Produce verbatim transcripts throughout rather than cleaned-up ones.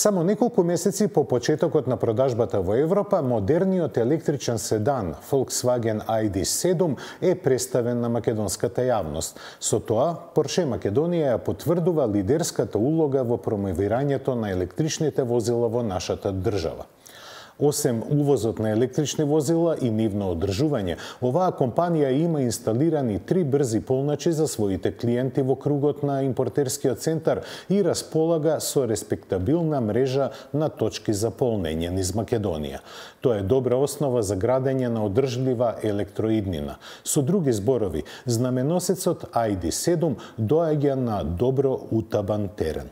Само неколку месеци по почетокот на продажбата во Европа, модерниот електричен седан Volkswagen I D седум е представен на македонската јавност. Со тоа, Porsche Македонија ја потврдува лидерската улога во промовирањето на електричните возила во нашата држава. Осем увозот на електрични возила и нивно одржување, оваа компанија има инсталирани три брзи полначи за своите клиенти во кругот на импортерскиот центар и располага со респектабилна мрежа на точки за полнење низ Македонија. Тоа е добра основа за градење на одржлива електроиднина. Со други зборови, знаменосецот I D седум доаѓа на добро утабан терен.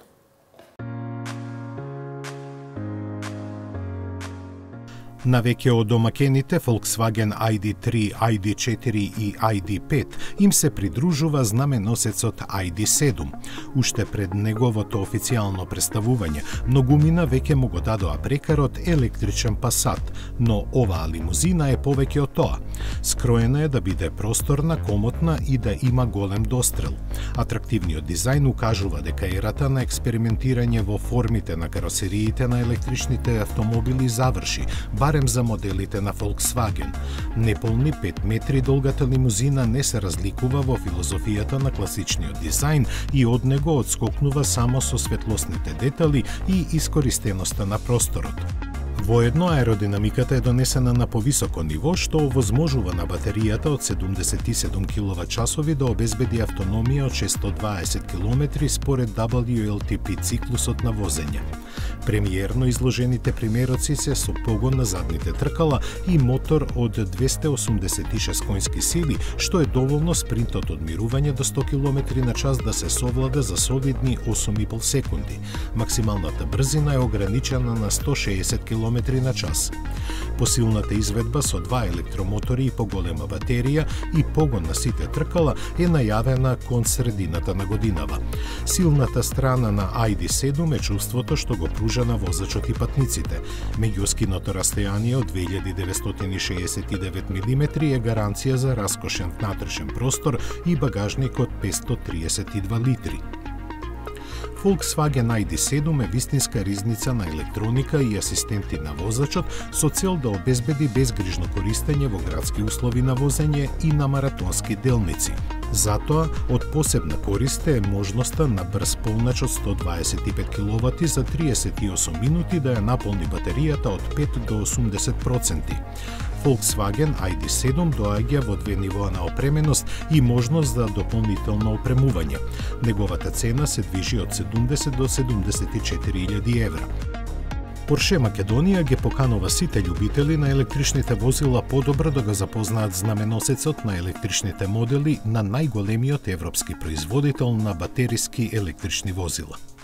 На веќе од домакените Volkswagen I D три, I D четири и I D пет им се придружува знаменосецот I D седум. Уште пред неговото официјално представување, многумина веќе му го дадоа прекарот електричен Passat, но оваа лимузина е повеќе од тоа. Скроена е да биде просторна, комотна и да има голем дострел. Атрактивниот дизајн укажува дека ерата на експериментирање во формите на каросериите на електричните автомобили заврши, барем за моделите на Volkswagen. Неполни пет метри долгата лимузина не се разликува во филозофијата на класичниот дизајн и од него одскокнува само со светлосните детали и искористеноста на просторот. Воедно аеродинамиката е донесена на повисоко ниво, што овозможува на батеријата од седумдесет и седум киловат-часови да обезбеди автономија од шестстотини и дваесет километри според W L T P циклусот на возење. Премиерно изложените примероци се со погон на задните тркала и мотор од двесте осумдесет и шест конски сили, што е доволно спринтот од мирување до сто километри на час да се совлада за солидни осум и пол секунди. Максималната брзина е ограничена на сто шеесет километри на час. Посилната изведба со два електромотори и поголема батерија и погон на сите тркала е најавена кон средината на годинава. Силната страна на I D седум е чувството што го пружа на возачот и патниците. Меѓускиното растојание од две илјади деветстотини шеесет и девет милиметри е гаранција за раскошен внатрешен простор и багажник од петстотини триесет и два литри. Volkswagen I D седум е вистинска ризница на електроника и асистенти на возачот со цел да обезбеди безгрижно користење во градски услови на возење и на маратонски делници. Затоа, од посебна корист е можноста на брз полнач од сто дваесет и пет киловати за триесет и осум минути да ја наполни батеријата од пет до осумдесет проценти. Volkswagen I D седум доаѓа во две нивоа на опременост и можност за дополнително опремување. Неговата цена се движи од седумдесет до седумдесет и четири илјади евра. Porsche Македонија ги поканува сите љубители на електричните возила подобро да го запознаат знаменосецот на електричните модели на најголемиот европски производител на батериски електрични возила.